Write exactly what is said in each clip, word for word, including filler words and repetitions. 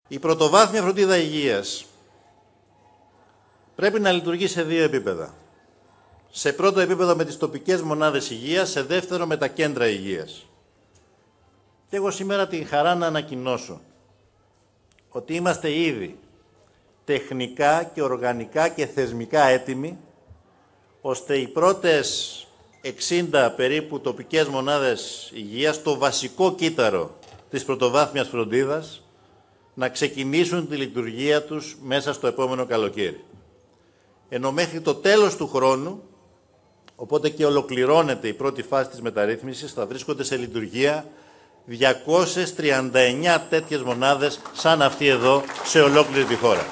Η πρωτοβάθμια φροντίδα υγείας πρέπει να λειτουργεί σε δύο επίπεδα. Σε πρώτο επίπεδο με τις τοπικές μονάδες υγείας, σε δεύτερο με τα κέντρα υγείας. Και εγώ σήμερα την χαρά να ανακοινώσω ότι είμαστε ήδη τεχνικά και οργανικά και θεσμικά έτοιμοι, ώστε οι πρώτες εξήντα περίπου τοπικές μονάδες υγείας, το βασικό κύτταρο της πρωτοβάθμιας φροντίδας, να ξεκινήσουν τη λειτουργία τους μέσα στο επόμενο καλοκαίρι. Ενώ μέχρι το τέλος του χρόνου, οπότε και ολοκληρώνεται η πρώτη φάση της μεταρρύθμισης, θα βρίσκονται σε λειτουργία διακόσιες τριάντα εννέα τέτοιες μονάδες σαν αυτή εδώ σε ολόκληρη τη χώρα.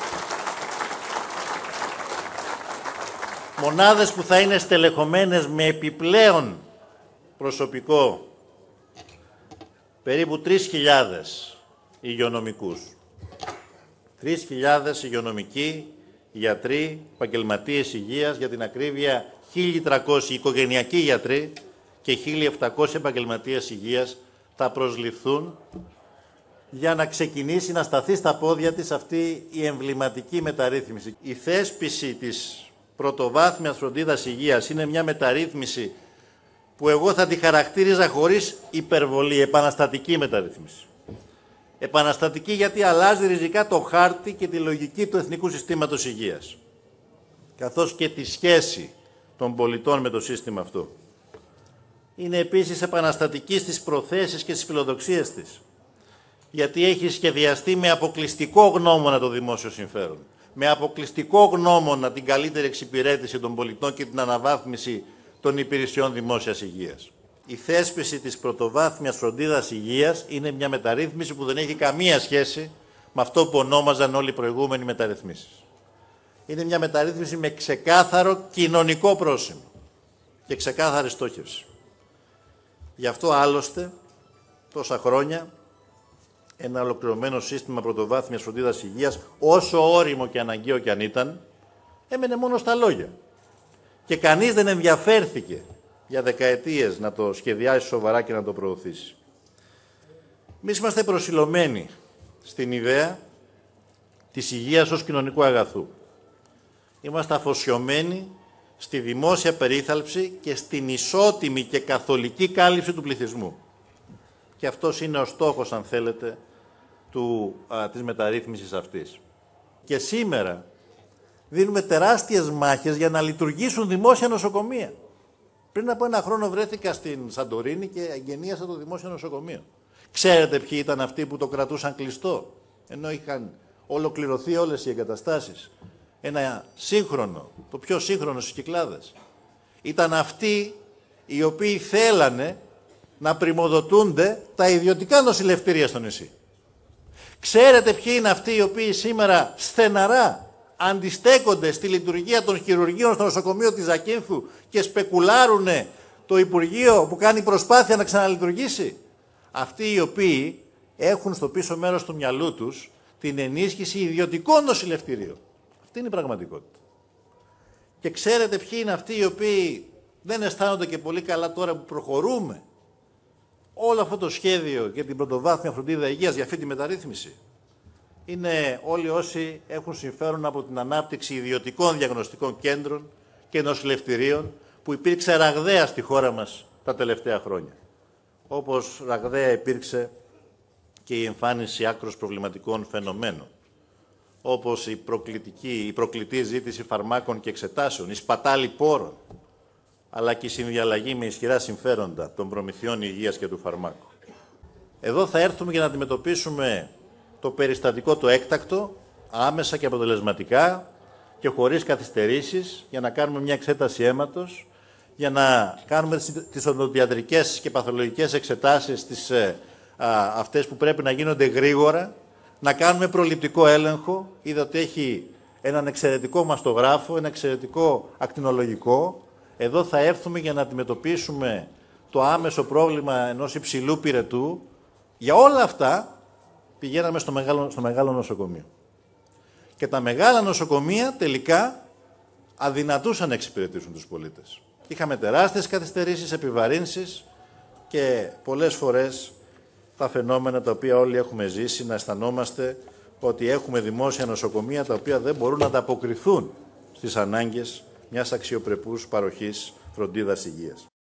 Μονάδες που θα είναι στελεχωμένες με επιπλέον προσωπικό, περίπου τρεις χιλιάδες υγειονομικούς. τρεις χιλιάδες υγειονομικοί, γιατροί, επαγγελματίες υγείας, για την ακρίβεια χίλια τριακόσιοι οικογενειακοί γιατροί και χίλια επτακόσιοι επαγγελματίες υγείας θα προσληφθούν για να ξεκινήσει να σταθεί στα πόδια της αυτή η εμβληματική μεταρρύθμιση. Η θέσπιση της πρωτοβάθμιας φροντίδας υγείας είναι μια μεταρρύθμιση που εγώ θα τη χαρακτήριζα χωρίς υπερβολή, επαναστατική μεταρρύθμιση. Επαναστατική γιατί αλλάζει ριζικά το χάρτη και τη λογική του Εθνικού Συστήματος Υγείας, καθώς και τη σχέση των πολιτών με το σύστημα αυτό. Είναι επίσης επαναστατική στις προθέσεις και στις φιλοδοξίες της, γιατί έχει σχεδιαστεί με αποκλειστικό γνώμονα το δημόσιο συμφέρον, με αποκλειστικό γνώμονα την καλύτερη εξυπηρέτηση των πολιτών και την αναβάθμιση των υπηρεσιών δημόσιας υγείας. Η θέσπιση της πρωτοβάθμιας φροντίδας υγείας είναι μια μεταρρύθμιση που δεν έχει καμία σχέση με αυτό που ονόμαζαν όλοι οι προηγούμενοι μεταρρυθμίσεις. Είναι μια μεταρρύθμιση με ξεκάθαρο κοινωνικό πρόσημο και ξεκάθαρη στόχευση. Γι' αυτό άλλωστε τόσα χρόνια ένα ολοκληρωμένο σύστημα πρωτοβάθμιας φροντίδας υγείας, όσο ώριμο και αναγκαίο και αν ήταν, έμενε μόνο στα λόγια. Και κανείς δεν ενδιαφέρθηκε για δεκαετίες να το σχεδιάσει σοβαρά και να το προωθήσει. Εμείς είμαστε προσιλωμένοι στην ιδέα της υγείας ως κοινωνικού αγαθού. Είμαστε αφοσιωμένοι στη δημόσια περίθαλψη και στην ισότιμη και καθολική κάλυψη του πληθυσμού. Και αυτός είναι ο στόχος, αν θέλετε, του, α, της μεταρρύθμισης αυτής. Και σήμερα δίνουμε τεράστιες μάχες για να λειτουργήσουν δημόσια νοσοκομεία. Πριν από ένα χρόνο βρέθηκα στην Σαντορίνη και εγγενίασα το δημόσιο νοσοκομείο. Ξέρετε ποιοι ήταν αυτοί που το κρατούσαν κλειστό, ενώ είχαν ολοκληρωθεί όλες οι εγκαταστάσεις? Ένα σύγχρονο, το πιο σύγχρονο στις Κυκλάδες. Ήταν αυτοί οι οποίοι θέλανε να πριμοδοτούνται τα ιδιωτικά νοσηλευτήρια στο νησί. Ξέρετε ποιοι είναι αυτοί οι οποίοι σήμερα στεναρά αντιστέκονται στη λειτουργία των χειρουργείων στο νοσοκομείο της Ζακίνθου και σπεκουλάρουνε το Υπουργείο που κάνει προσπάθεια να ξαναλειτουργήσει? Αυτοί οι οποίοι έχουν στο πίσω μέρος του μυαλού τους την ενίσχυση ιδιωτικών νοσηλευτηρίων. Αυτή είναι η πραγματικότητα. Και ξέρετε ποιοι είναι αυτοί οι οποίοι δεν αισθάνονται και πολύ καλά τώρα που προχωρούμε όλο αυτό το σχέδιο για την πρωτοβάθμια φροντίδα υγείας, για αυτή τη μεταρρύθμιση? Είναι όλοι όσοι έχουν συμφέρον από την ανάπτυξη ιδιωτικών διαγνωστικών κέντρων και νοσηλευτηρίων που υπήρξε ραγδαία στη χώρα μας τα τελευταία χρόνια. Όπως ραγδαία υπήρξε και η εμφάνιση άκρως προβληματικών φαινομένων, όπως η, προκλητική, η προκλητή ζήτηση φαρμάκων και εξετάσεων, η σπατάλη πόρων, αλλά και η συνδιαλλαγή με ισχυρά συμφέροντα των προμηθειών υγείας και του φαρμάκου. Εδώ θα έρθουμε για να αντιμετωπίσουμε το περιστατικό το έκτακτο, άμεσα και αποτελεσματικά και χωρίς καθυστερήσεις, για να κάνουμε μια εξέταση αίματος, για να κάνουμε τις οδοντιατρικές και παθολογικές εξετάσεις, τις, ε, α, αυτές που πρέπει να γίνονται γρήγορα, να κάνουμε προληπτικό έλεγχο. Είδα ότι έχει έναν εξαιρετικό μαστογράφο, ένα εξαιρετικό ακτινολογικό. Εδώ θα έρθουμε για να αντιμετωπίσουμε το άμεσο πρόβλημα ενός υψηλού πυρετού. Για όλα αυτά πηγαίναμε στο μεγάλο, στο μεγάλο νοσοκομείο. Και τα μεγάλα νοσοκομεία τελικά αδυνατούσαν να εξυπηρετήσουν τους πολίτες. Είχαμε τεράστιες καθυστερήσεις, επιβαρύνσεις και πολλές φορές τα φαινόμενα τα οποία όλοι έχουμε ζήσει, να αισθανόμαστε ότι έχουμε δημόσια νοσοκομεία τα οποία δεν μπορούν να ανταποκριθούν στις ανάγκες μιας αξιοπρεπούς παροχής φροντίδας υγείας.